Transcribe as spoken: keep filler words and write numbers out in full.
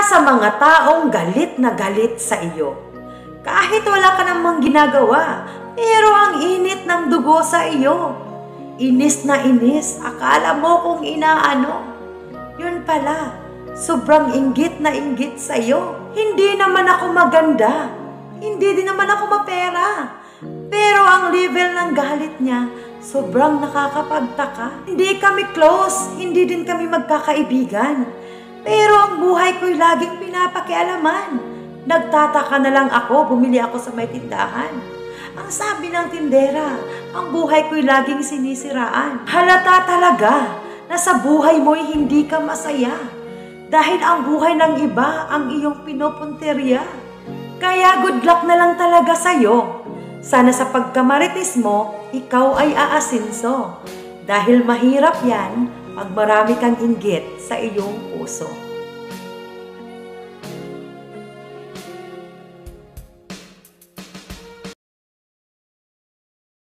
sa mga taong galit na galit sa iyo. Kahit wala ka namang ginagawa, pero ang init ng dugo sa iyo. Inis na inis, akala mo kung inaano. Yun pala, sobrang inggit na inggit sa iyo. Hindi naman ako maganda. Hindi din naman ako mapera. Pero ang level ng galit niya, sobrang nakakapagtaka. Hindi kami close, hindi din kami magkakaibigan. Pero ang buhay ko'y laging pinapakialaman. Nagtataka na lang ako, bumili ako sa may tindahan. Ang sabi ng tindera, ang buhay ko'y laging sinisiraan. Halata talaga na sa buhay mo'y hindi ka masaya. Dahil ang buhay ng iba ang iyong pinopunterya. Kaya good luck na lang talaga sa'yo. Sana sa pagkamarites mo, ikaw ay aasinso. Dahil mahirap yan pag marami kang inggit sa iyong puso.